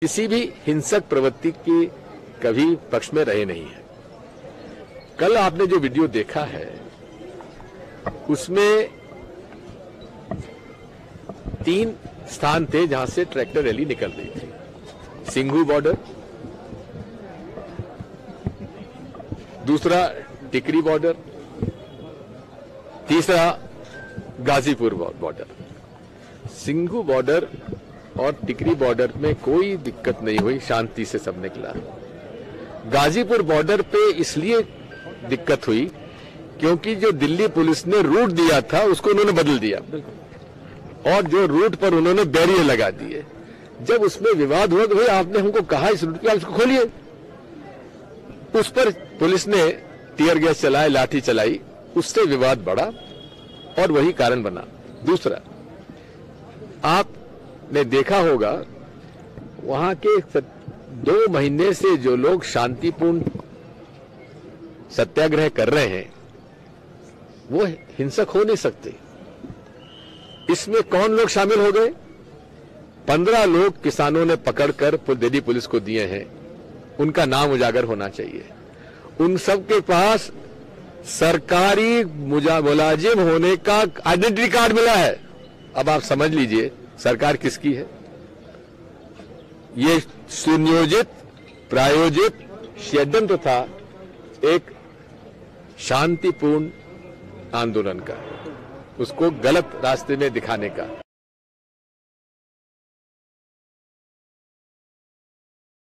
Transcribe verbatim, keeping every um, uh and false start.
किसी भी हिंसक प्रवृत्ति की कभी पक्ष में रहे नहीं है। कल आपने जो वीडियो देखा है उसमें तीन स्थान थे जहां से ट्रैक्टर रैली निकल रही थी। सिंघू बॉर्डर, दूसरा टिकरी बॉर्डर, तीसरा गाजीपुर बॉर्डर। सिंघू बॉर्डर और टिकरी बॉर्डर में कोई दिक्कत नहीं हुई, शांति से सब निकला। गाजीपुर बॉर्डर पे इसलिए दिक्कत हुई क्योंकि जो दिल्ली पुलिस ने रूट दिया था उसको उन्होंने बदल दिया और जो रूट पर उन्होंने बैरियर लगा दिए। जब उसमें विवाद हुआ तो भाई आपने हमको कहा इस रूट पे आप इसको खोलिए, उस पर पुलिस ने टीयर गैस चलाए, लाठी चलाई, उससे विवाद बढ़ा और वही कारण बना। दूसरा, आपने देखा होगा वहां के दो महीने से जो लोग शांतिपूर्ण सत्याग्रह कर रहे हैं वो हिंसक हो नहीं सकते। इसमें कौन लोग शामिल हो गए? पंद्रह लोग किसानों ने पकड़कर दिल्ली पुलिस को दिए हैं, उनका नाम उजागर होना चाहिए। उन सब के पास सरकारी मुलाजिम होने का आइडेंटिटी कार्ड मिला है। अब आप समझ लीजिए सरकार किसकी है। ये सुनियोजित प्रायोजित षड्यंत्र था एक शांतिपूर्ण आंदोलन का, उसको गलत रास्ते में दिखाने का।